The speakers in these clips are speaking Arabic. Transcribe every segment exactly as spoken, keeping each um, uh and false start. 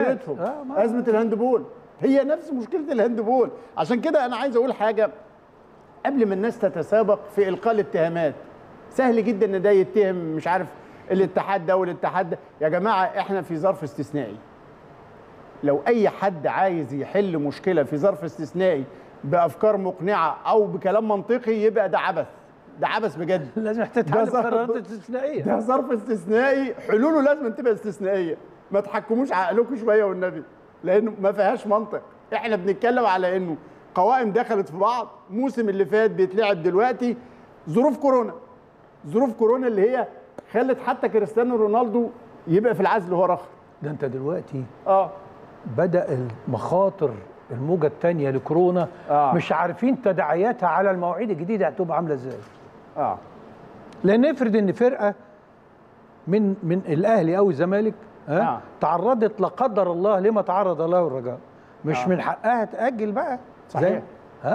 آه ازمه الهاندبول هي نفس مشكله الهاندبول. عشان كده انا عايز اقول حاجه قبل ما الناس تتسابق في القاء الاتهامات. سهل جدا ان ده يتهم مش عارف الاتحاد ده والاتحاد ده. يا جماعه احنا في ظرف استثنائي. لو اي حد عايز يحل مشكله في ظرف استثنائي بافكار مقنعه او بكلام منطقي يبقى ده عبث. ده عبث بجد. لازم تتحل بقرارات استثنائيه. ده ظرف استثنائي، حلوله لازم تبقى استثنائيه. ما تحكموش عقلكم شويه والنبي، لانه ما فيهاش منطق. احنا بنتكلم على انه قوائم دخلت في بعض، موسم اللي فات بيتلعب دلوقتي، ظروف كورونا. ظروف كورونا اللي هي خلت حتى كريستيانو رونالدو يبقى في العزل وهو رخر. ده انت دلوقتي اه بدأ المخاطر الموجة الثانية لكورونا آه. مش عارفين تداعياتها على المواعيد الجديدة هتبقى عاملة ازاي. اه لان افرض ان فرقة من من الاهلي او الزمالك ها آه. تعرضت لا قدر الله لما تعرض له الرجاء، مش آه. من حقها تأجل بقى. صحيح. ها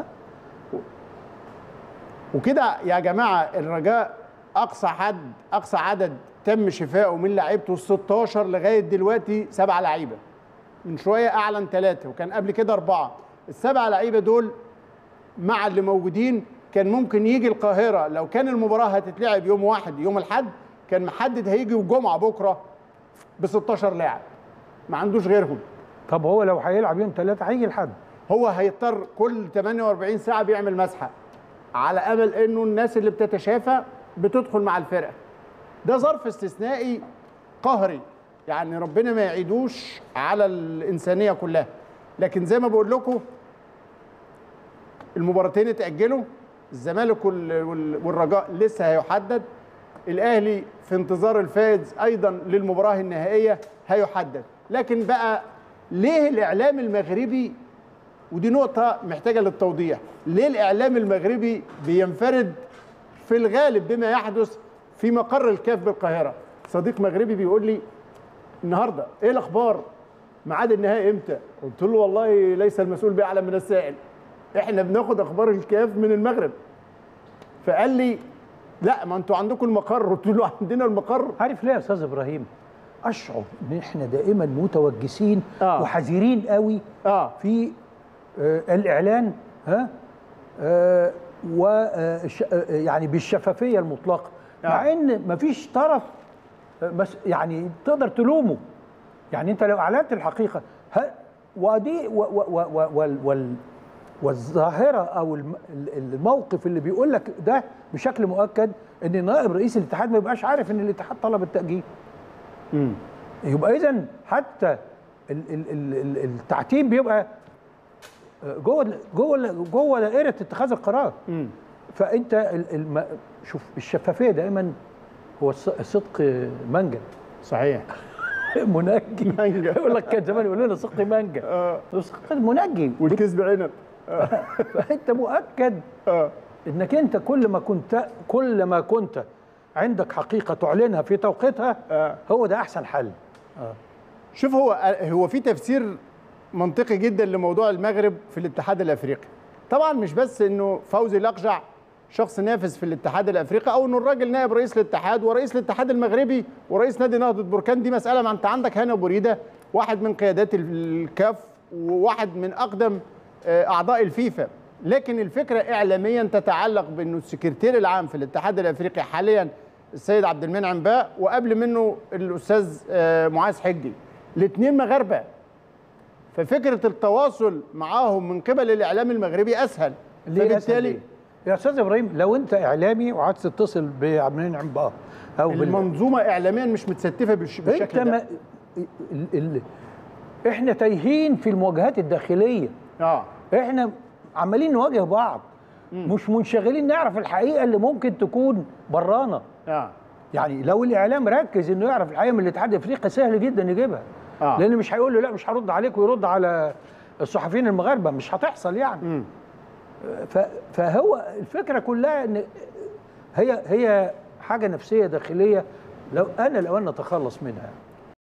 وكده يا جماعة الرجاء اقصى حد اقصى عدد تم شفائه من لعيبته ال ستاشر لغايه دلوقتي سبعه لعيبه. من شويه اعلن ثلاثه وكان قبل كده اربعه. السبعه لعيبه دول مع اللي موجودين كان ممكن يجي القاهره لو كان المباراه هتتلعب يوم واحد يوم الاحد كان محدد هيجي الجمعه بكره ب ستاشر لاعب. ما عندوش غيرهم. طب هو لو هيلعب يوم ثلاثه هيجي الحد. هو هيضطر كل ثمانية واربعين ساعه بيعمل مسحه على امل انه الناس اللي بتتشافى بتدخل مع الفرقه. ده ظرف استثنائي قهري، يعني ربنا ما يعيدوش على الانسانيه كلها. لكن زي ما بقول لكم المباراتين اتاجلوا، الزمالك والرجاء لسه هيحدد، الاهلي في انتظار الفائز ايضا للمباراه النهائيه هيحدد. لكن بقى ليه الاعلام المغربي، ودي نقطه محتاجه للتوضيح، ليه الاعلام المغربي بينفرد في الغالب بما يحدث في مقر الكاف بالقاهره؟ صديق مغربي بيقول لي النهارده ايه الاخبار؟ ميعاد النهائي امتى؟ قلت له والله ليس المسؤول باعلم من السائل. احنا بناخد اخبار الكاف من المغرب. فقال لي لا ما انتوا عندكم المقر. قلت له عندنا المقر. عارف ليه يا استاذ ابراهيم؟ اشعر ان احنا دائما متوجسين آه. وحذرين قوي آه. في آه الاعلان ها آه و آه يعني بالشفافيه المطلقه. آه. مع ان مفيش طرف بس يعني تقدر تلومه. يعني انت لو اعلنت الحقيقه ها ودي و و و وال وال والظاهره او الموقف اللي بيقول لك ده بشكل مؤكد ان نائب رئيس الاتحاد ما يبقاش عارف ان الاتحاد طلب التاجيل. امم يبقى اذا حتى التعتيم بيبقى جوه جوه جوه دائره اتخاذ القرار. امم فانت الم... شوف الشفافيه دائما هو الصدق منجا. صحيح. منجي. منجا. يقول لك كان زمان يقول لنا صدق منجا. اه صدق منجي. والكذب عنب. فانت مؤكد اه انك انت كل ما كنت كل ما كنت عندك حقيقه تعلنها في توقيتها آه. هو ده احسن حل. اه شوف هو هو في تفسير منطقي جدا لموضوع المغرب في الاتحاد الافريقي. طبعا مش بس انه فوزي الاقجع شخص نافذ في الاتحاد الافريقي او انه الراجل نائب رئيس الاتحاد ورئيس الاتحاد المغربي ورئيس نادي نهضه بركان، دي مساله. ما انت عندك هاني ابو ريده واحد من قيادات الكاف وواحد من اقدم اعضاء الفيفا. لكن الفكره اعلاميا تتعلق بانه السكرتير العام في الاتحاد الافريقي حاليا السيد عبد المنعم باء وقبل منه الاستاذ معاذ حجي، الاثنين مغاربه. ففكره التواصل معاهم من قبل الاعلام المغربي اسهل. فبالتالي يا استاذ ابراهيم لو انت اعلامي وعايز تتصل بعبد المنعم باء او المنظومه اعلاميا مش متستفه بالشكل انت ده. ما ال... ال... احنا تايهين في المواجهات الداخليه. اه احنا عمالين نواجه بعض. مم. مش منشغلين نعرف الحقيقه اللي ممكن تكون برانا. اه يعني لو الاعلام ركز انه يعرف الحقيقه من الاتحاد الافريقي سهل جدا يجيبها. آه. لان مش هيقول له لا مش هرد عليك ويرد على الصحفيين المغاربه، مش هتحصل يعني. مم. فهو الفكره كلها ان هي هي حاجه نفسيه داخليه لو انا لو انا اتخلص منها